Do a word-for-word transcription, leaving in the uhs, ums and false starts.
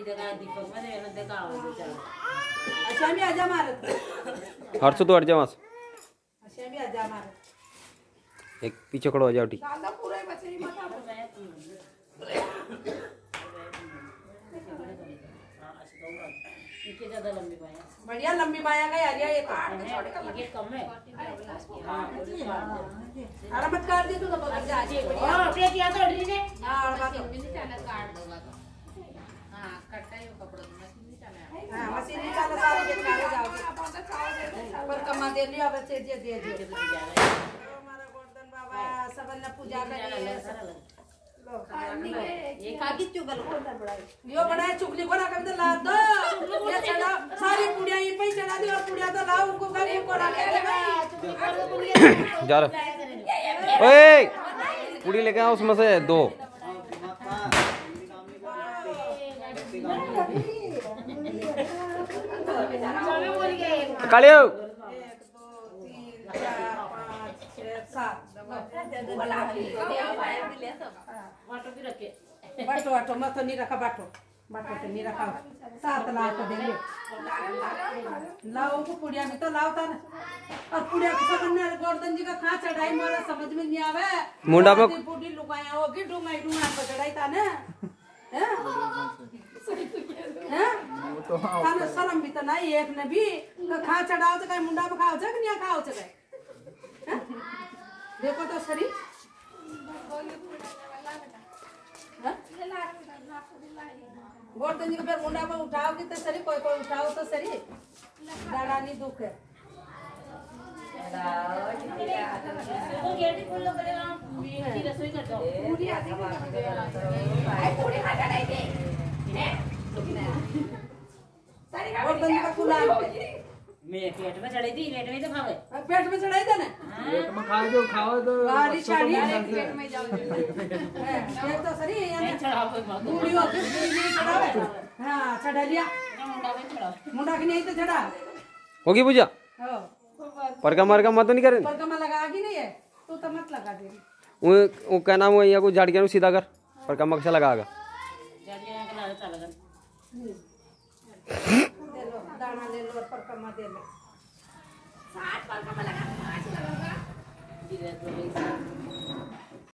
देखा दीपक मैंने मैंने देखा बेचारा। अच्छा भी आजा मार हर्ष तो हट जा वहां से। अच्छा भी आजा मार एक पीछे खड़ो हो जाओ ठीक। दादा पूरा बच्चे ही माथा इनके ज्यादा लंबी बाया बढ़िया लंबी बाया का यार ये तो ये कम है। अरे मत काट दे तू तो बगल जा हां पेट या तो डी ने हां बात भी नहीं चला काट दोगा तो हां कट्टा ही कपड़ा मशीन नहीं चला हां मशीन नहीं चला सारे बेचारे जाओगे पर कमा दे लियो अब से दे दे हमारा गोवर्धन बाबा सबने पूजा करे ये काकी चुगल खोदा बड़ा यो बड़ा चुगली को ना कभी तो ला दो ये चढ़ा सारी पुड़िया ये पे चढ़ा दी और पुड़िया तो लाओ उनको कभी को ना ले जा रहा ओए पूरी लेके आओ उसमें से दो कालियो वाटो भी रखे बाटो बाटो मत नहीं रखा बाटो बाटो तो नहीं रखा सात लाख देंगे लाओ को पुड़िया भी तो लाओ था ना और पुड़िया के सबने गोवर्धन जी का कहाँ चढ़ाई मारा समझ में नहीं आवे मुंडा में बूढ़ी लुगाया होगी डूंगाई डूंगा पर चढ़ाई था ना हैं हैं खाना शर्म भी तो नहीं एक ने भी कहाँ चढ़ाओ तो कहीं मुंडा में खाओ कि नहीं खाओ कहीं देखो तो सरी गोवर्धन जी को फिर मुंडा में उठाओगी तो सरी कोई कोई उठाओ तो सरी दादा नहीं दुख है तो गेट खोल लो करेगा मेरी रसोई कर दो पूरी आदि की पूरी खाता नहीं दे गोवर्धन जी का खुला मैं पेट में चढ़ी थी पेट में तो खावे पेट में चढ़ाई था ना पेट में खा दो खाओ तो गाड़ी शाड़ी पेट में जाओ पेट तो सरी है नहीं चढ़ाओ कोई बात पूरी हो गई नहीं चढ़ावे हां चढ़ा लिया मुंडा में चढ़ाओ मुंडा की नहीं तो चढ़ा होगी पूजा हो परका मार का मत नहीं करे पर कमा लगागी नहीं है तू तो मत लगा दे वो वो क्या नाम है को झाड़ के सीधा कर पर का मक्सा लगागा जड़ियां के नाल चलेगा दे लो दाना ले लो और पर कमा दे लो सात पर कमा लगा पांच लगाऊंगा धीरे धीरे